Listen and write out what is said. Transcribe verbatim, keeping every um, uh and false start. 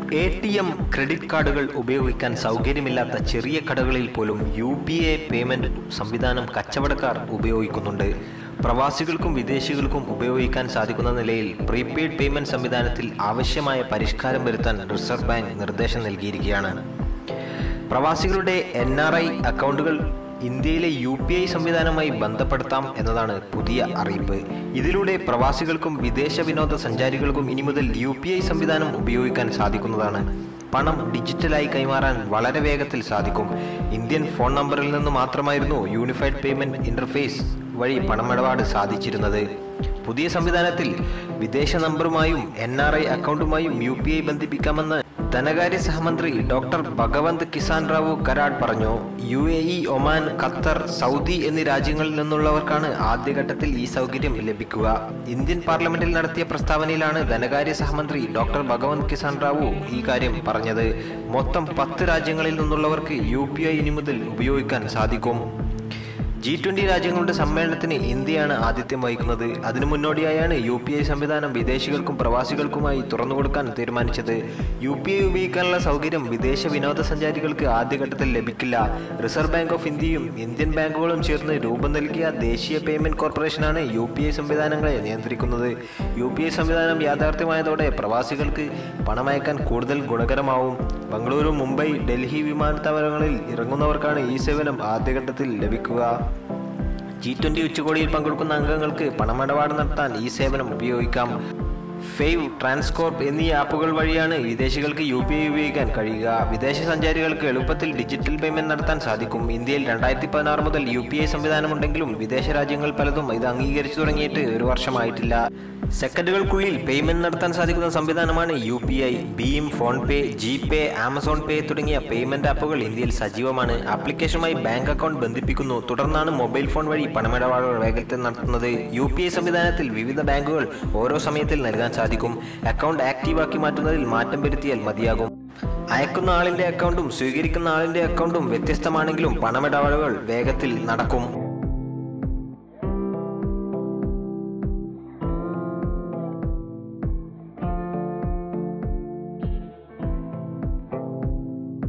A T M credit കാർഡുകൾ ഉപയോഗിക്കാൻ സൗകര്യമില്ലാത്ത ചെറിയ കടകളിൽ പോലും യു പി ഐ പേയ്മെന്റ് സംവിധാനം കച്ചവടക്കാർ ഉപയോഗിക്കുന്നുണ്ട്. പ്രവാസികൾക്കും വിദേശികൾക്കും ഉപയോഗിക്കാൻ സാധിക്കുന്ന നിലയിൽ പ്രീപെയ്ഡ് പേയ്മെന്റ് സംവിധാനത്തിൽ ആവശ്യമായ പരിഷ്കാരം വരുത്താൻ റിസർവ് ബാങ്ക് നിർദ്ദേശം നൽകിയിരിക്കുകയാണ്. പ്രവാസികളുടെ എൻ ആർ ഐ അക്കൗണ്ടുകൾ ഇന്ത്യയിലെ യു പി ഐ സംവിധാനവുമായി ബന്ധപ്പെടുത്താം എന്നതാണ് പുതിയ അറിയിപ്പ്. ഇതിലൂടെ പ്രവാസികൾക്കും വിദേശ വിനോദ സഞ്ചാരികൾക്കും ഇനി മുതൽ യു പി ഐ സംവിധാനം ഉപയോഗിക്കാൻ സാധിക്കുന്നതാണ്. പണം ഡിജിറ്റലായി കൈമാറാൻ വളരെ വേഗത്തിൽ സാധിക്കും. ഇന്ത്യൻ ഫോൺ നമ്പറിൽ നിന്ന് മാത്രമായിരുന്നു യൂണിഫൈഡ് പേയ്മെന്റ് ഇന്റർഫേസ് വഴി പണമിടപാട് സാധിച്ചിരുന്നത്. പുതിയ സംവിധാനത്തിൽ വിദേശ നമ്പറുമായും എൻ ആർ ഐ അക്കൗണ്ടുമായും യു പി ഐ ബന്ധിപ്പിക്കാമെന്ന് ധനകാര്യ സഹമന്ത്രി ഡോക്ടർ ഭഗവന്ത് കിസാൻ റാവു കരാട് പറഞ്ഞു. U A E, Oman, Qatar, Saudi എന്നീ രാജ്യങ്ങളിൽ നിന്നുള്ളവർക്കാണ് ആദ്യഘട്ടത്തിൽ ഈ സൗകര്യം ലഭിക്കുക. ഇന്ത്യൻ പാർലമെന്റിൽ നടത്തിയ പ്രസ്താവനയിലാണ് ധനകാര്യ സഹമന്ത്രി ഡോക്ടർ ഭഗവന്ത് കിസാൻ റാവു ഈ കാര്യം പറഞ്ഞത്. മൊത്തം പത്ത് രാജ്യങ്ങളിൽ നിന്നുള്ളവർക്ക് യു പി ഐ ഇനി മുതൽ ഉപയോഗിക്കാൻ സാധിക്കും. ജി ട്വന്റി രാജ്യങ്ങളുടെ സമ്മേളനത്തിന് ഇന്ത്യയാണ് ആതിഥ്യം വഹിക്കുന്നത്. അതിനു മുന്നോടിയായാണ് യു പി ഐ സംവിധാനം വിദേശികൾക്കും പ്രവാസികൾക്കുമായി തുറന്നുകൊടുക്കാൻ തീരുമാനിച്ചത്. യു പി ഐ ഉപയോഗിക്കാനുള്ള സൗകര്യം വിദേശ വിനോദസഞ്ചാരികൾക്ക് ആദ്യഘട്ടത്തിൽ ലഭിക്കില്ല. റിസർവ് ബാങ്ക് ഓഫ് ഇന്ത്യയും ഇന്ത്യൻ ബാങ്കുകളും ചേർന്ന് രൂപം നൽകിയ ദേശീയ പേയ്മെന്റ് കോർപ്പറേഷനാണ് യു പി ഐ സംവിധാനങ്ങളെ നിയന്ത്രിക്കുന്നത്. യു പി ഐ സംവിധാനം യാഥാർത്ഥ്യമായതോടെ പ്രവാസികൾക്ക് പണമയക്കാൻ കൂടുതൽ ഗുണകരമാവും. ബംഗളൂരു, മുംബൈ, ഡൽഹി വിമാനത്താവളങ്ങളിൽ ഇറങ്ങുന്നവർക്കാണ് ഈ സേവനം ആദ്യഘട്ടത്തിൽ ലഭിക്കുക. ജി ട്വന്റി ഉച്ചകോടിയിൽ പങ്കെടുക്കുന്ന അംഗങ്ങൾക്ക് പണമിടപാട് നടത്താൻ ഈ സേവനം ഉപയോഗിക്കാം. ഫേവ്, ട്രാൻസ്കോർപ്പ് എന്നീ ആപ്പുകൾ വഴിയാണ് വിദേശികൾക്ക് യു പി ഐ ഉപയോഗിക്കാൻ കഴിയുക. വിദേശ സഞ്ചാരികൾക്ക് എളുപ്പത്തിൽ ഡിജിറ്റൽ പേയ്മെന്റ് നടത്താൻ സാധിക്കും. ഇന്ത്യയിൽ രണ്ടായിരത്തി പതിനാറ് മുതൽ യു പി ഐ സംവിധാനമുണ്ടെങ്കിലും വിദേശ രാജ്യങ്ങൾ പലതും ഇത് അംഗീകരിച്ചു തുടങ്ങിയിട്ട് ഒരു വർഷമായിട്ടില്ല. സെക്കൻഡുകൾക്കുള്ളിൽ പേയ്മെന്റ് നടത്താൻ സാധിക്കുന്ന സംവിധാനമാണ് യു പി ഐ. ഭീം, PhonePe, GPay, Amazon pay തുടങ്ങിയ പേയ്മെന്റ് ആപ്പുകൾ ഇന്ത്യയിൽ സജീവമാണ്. ആപ്ലിക്കേഷനുമായി ബാങ്ക് അക്കൗണ്ട് ബന്ധിപ്പിക്കുന്നു. തുടർന്നാണ് മൊബൈൽ ഫോൺ വഴി പണമിടപാടുകൾ വേഗത്തിൽ നടത്തുന്നത്. യു പി ഐ സംവിധാനത്തിൽ വിവിധ ബാങ്കുകൾ ഓരോ സമയത്തിൽ നൽകാൻ സാധിക്കും. അക്കൗണ്ട് ആക്റ്റീവാക്കി മാറ്റുന്നതിൽ മാറ്റം വരുത്തിയാൽ മതിയാകും. അയക്കുന്ന ആളിന്റെ അക്കൗണ്ടും സ്വീകരിക്കുന്ന ആളിന്റെ അക്കൗണ്ടും വ്യത്യസ്തമാണെങ്കിലും പണമിടപാടുകൾ വേഗത്തിൽ നടക്കും.